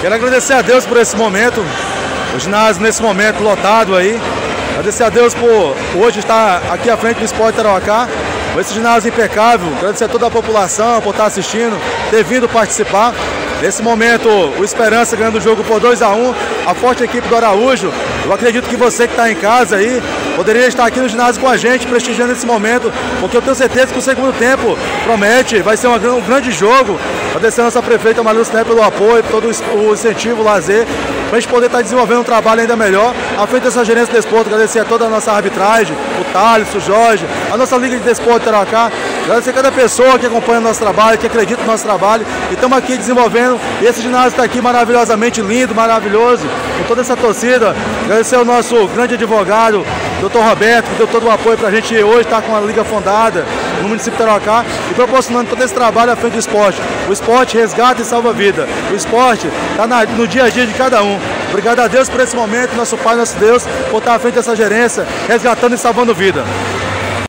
Quero agradecer a Deus por esse momento, o ginásio nesse momento lotado aí. Agradecer a Deus por hoje estar aqui à frente do Sport Tarauacá, com esse ginásio impecável. Agradecer a toda a população por estar assistindo, ter vindo participar. Nesse momento, o Esperança ganhando o jogo por 2-1, a forte equipe do Araújo. Eu acredito que você que está em casa aí, poderia estar aqui no ginásio com a gente, prestigiando esse momento, porque eu tenho certeza que o segundo tempo promete, vai ser um grande jogo. Agradecer a nossa prefeita Maria Lucélia pelo apoio, todo o incentivo, o lazer, para a gente poder estar desenvolvendo um trabalho ainda melhor. À frente dessa gerência de desporto, agradecer a toda a nossa arbitragem, o Thales, o Jorge, a nossa Liga de Desporto Tarauacá. Agradecer a cada pessoa que acompanha o nosso trabalho, que acredita no nosso trabalho. E estamos aqui desenvolvendo. E esse ginásio está aqui maravilhosamente lindo, maravilhoso, com toda essa torcida. Agradecer ao nosso grande advogado, Dr. Roberto, que deu todo o apoio para a gente hoje estar com a Liga fundada no município de Tarauacá e proporcionando todo esse trabalho à frente do esporte. O esporte resgata e salva a vida. O esporte está no dia a dia de cada um. Obrigado a Deus por esse momento, nosso Pai, nosso Deus, por estar à frente dessa gerência, resgatando e salvando vida.